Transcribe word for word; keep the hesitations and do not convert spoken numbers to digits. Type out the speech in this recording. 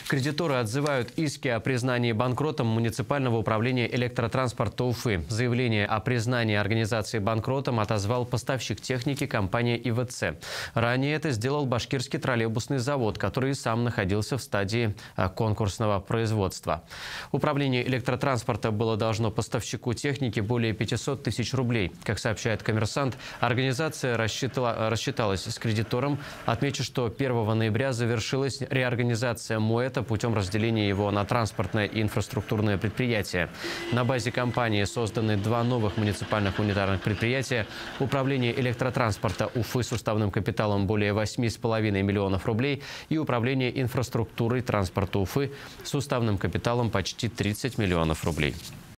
Кредиторы отзывают иски о признании банкротом муниципального управления электротранспорта Уфы. Заявление о признании организации банкротом отозвал поставщик техники компания И В Ц. Ранее это сделал Башкирский троллейбусный завод, который сам находился в стадии конкурсного производства. Управление электротранспорта было должно поставщику техники более пятисот тысяч рублей. Как сообщает «Коммерсант», организация рассчитала, рассчиталась с кредитором. Отмечу, что первого ноября завершилась реорганизация МОЭТа путем разделения его на транспортное и инфраструктурное предприятие. На базе компании созданы два новых муниципальных унитарных предприятия. Управление электротранспорта Уфы с уставным капиталом более восьми с половиной миллионов рублей и Управление инфраструктурой транспорта Уфы с уставным капиталом почти тридцать миллионов рублей.